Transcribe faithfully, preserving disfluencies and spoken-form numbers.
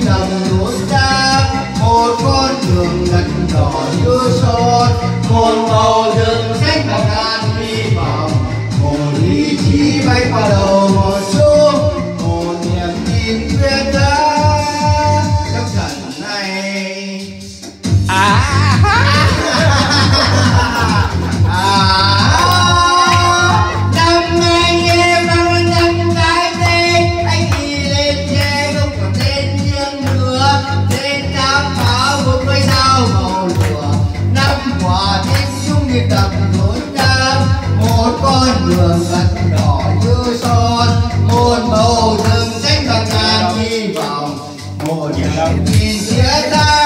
đầm núi đá, một con đường đất đỏ như son, một màu rừng xanh bạc ngàn hy vọng, một ý chí bay qua đầu một xuống, một niềm tin quyết đã trong trận này. À, đầm núi đá, một con đường đất đỏ như son, một bầu rừng xanh bạc ngàn hy vọng, một niềm tin chia tay.